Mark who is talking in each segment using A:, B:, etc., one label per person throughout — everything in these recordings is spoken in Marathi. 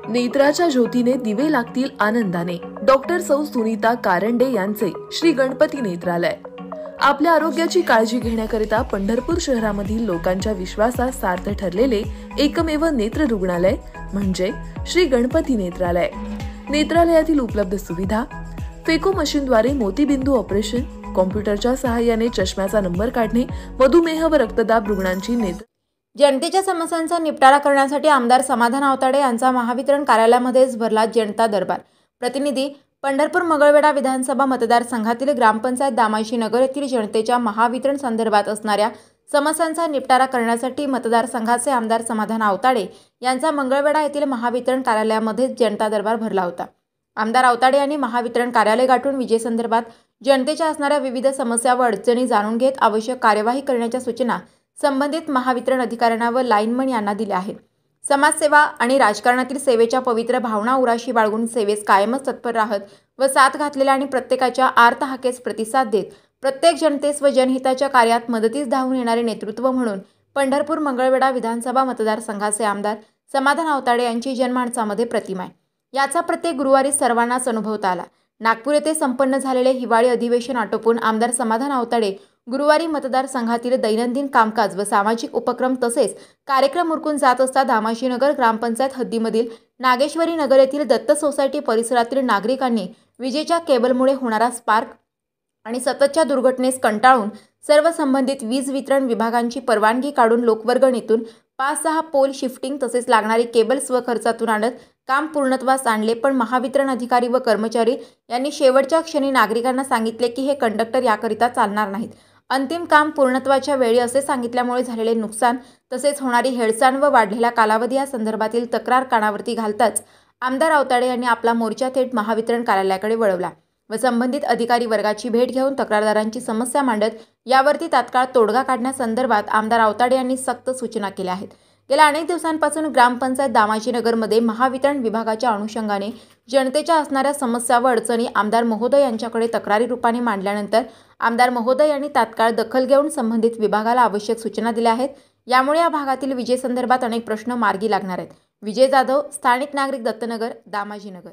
A: नेत्राच्या ज्योतीने दिवे लागतील आनंदाने. डॉक्टर सौ सुनीता कारंडे यांचे श्री गणपती नेत्रालय. आपल्या आरोग्याची काळजी घेण्याकरिता पंढरपूर शहरामधील लोकांच्या विश्वासात सार्थ ठरलेले एकमेव नेत्र रुग्णालय म्हणजे श्री गणपती नेत्रालय. नेत्रालयातील उपलब्ध सुविधा: फेको मशीनद्वारे मोतीबिंदू ऑपरेशन, कॉम्प्युटरच्या सहाय्याने चष्म्याचा नंबर काढणे, मधुमेह व रक्तदाब रुग्णांची नेत्र.
B: जनतेच्या समस्यांचा निपटारा करण्यासाठी आमदार समाधान आवताडे यांचा महावितरण कार्यालयामध्येच भरला जनता दरबार. प्रतिनिधी: पंढरपूर मंगळवेढा विधानसभा मतदारसंघातील ग्रामपंचायत दामाजी नगर येथील जनतेच्या महावितरण संदर्भात असणाऱ्या समस्यांचा निपटारा करण्यासाठी मतदारसंघाचे आमदार समाधान आवताडे यांचा मंगळवेढा येथील महावितरण कार्यालयामध्ये जनता दरबार भरला होता. आमदार आवताडे यांनी महावितरण कार्यालय गाठून विजेसंदर्भात जनतेच्या असणाऱ्या विविध समस्या व अडचणी जाणून घेत आवश्यक कार्यवाही करण्याच्या सूचना संबंधित महावितरण अधिकाऱ्यांना व लाईनमन यांना दिल्या आहेत. समाजसेवा आणि राजकारणातील सेवेच्या पवित्र भावना उराशी बाळगून सेवेस कायमच तत्पर राहत व साथ घातलेल्या आणि प्रत्येकाच्या आर्त हाकेस प्रतिसाद देत प्रत्येक जनतेस व जनहिताच्या कार्यात मदतीस धावून येणारे नेतृत्व म्हणून पंढरपूर मंगळवेढा विधानसभा मतदारसंघाचे आमदार समाधान आवताडे यांची जनमानसामध्ये प्रतिमा आहे. याचा प्रत्येक गुरुवारी सर्वांनाच अनुभवता आला. नागपूर येथे संपन्न झालेले हिवाळी अधिवेशन आटोपून आमदार समाधान आवताडे गुरुवारी मतदारसंघातील दैनंदिन कामकाज व सामाजिक उपक्रम तसेच कार्यक्रम उरकून जात असता दामाजीनगर ग्रामपंचायत हद्दीमधील नागेश्वरी नगर येथील दत्त सोसायटी परिसरातील नागरिकांनी विजेच्या केबलमुळे होणारा स्पार्क आणि सततच्या दुर्घटनेस कंटाळून सर्व संबंधित वीज वितरण विभागांची परवानगी काढून लोकवर्गणीतून 5-6 पोल शिफ्टिंग तसेच लागणारी केबल स्वखर्चातून आणत काम पूर्णत्वास आणले. पण महावितरण अधिकारी व कर्मचारी यांनी शेवटच्या क्षणी नागरिकांना सांगितले की हे कंडक्टर याकरिता चालणार नाहीत. अंतिम काम पूर्णत्वाच्या वेळी असे सांगितल्यामुळे झालेले नुकसान तसेच होणारी हेळसांड व वाढलेला कालावधी या संदर्भातील तक्रार कानावरती घालताच आमदार आवताडे यांनी आपला मोर्चा थेट महावितरण कार्यालयाकडे वळवला व संबंधित अधिकारी वर्गाची भेट घेऊन तक्रारदारांची समस्या मांडत यावरती तात्काळ तोडगा काढण्यासंदर्भात आमदार आवताडे यांनी सक्त सूचना केल्या आहेत. गेल्या अनेक दिवसांपासून ग्रामपंचायत दामाजीनगरमध्ये महावितरण विभागाच्या अनुषंगाने जनतेच्या असणाऱ्या समस्या व अडचणी आमदार महोदय यांच्याकडे तक्रारी रूपाने मांडल्यानंतर आमदार महोदय यांनी तात्काळ दखल घेऊन संबंधित विभागाला आवश्यक सूचना दिल्या आहेत. यामुळे या भागातील विजेसंदर्भात अनेक प्रश्न मार्गी लागणार आहेत. विजय जाधव, स्थानिक नागरिक, दत्तनगर, दामाजीनगर.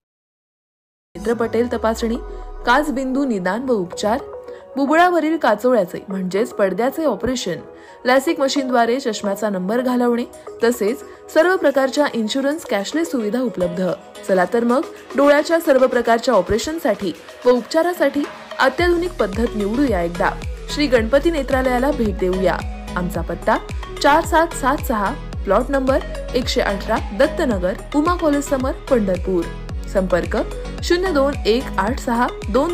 A: नेत्र पटेल तपासणी, काचबिंदू निदान व उपचार, बुबुळावरील काचोळ्याचे म्हणजेच पडद्याचे ऑपरेशन, लॅसिक मशीनद्वारे चष्म्याचा नंबर घालवणे तसेच सर्व प्रकारच्या इन्शुरन्स कॅशलेस सुविधा उपलब्ध. चला तर मग डोळ्याच्या सर्व प्रकारच्या ऑपरेशनसाठी व उपचारासाठी अत्याधुनिक पद्धत निवडूया. एकदा श्री गणपती नेत्रालयाला भेट देऊया. आमचा पत्ता 4776, plot number 118, Dattanagar, Uma college समोर, पंढरपूर. संपर्क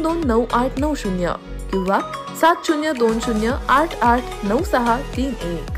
A: 021862299890 किंवा 7020889631.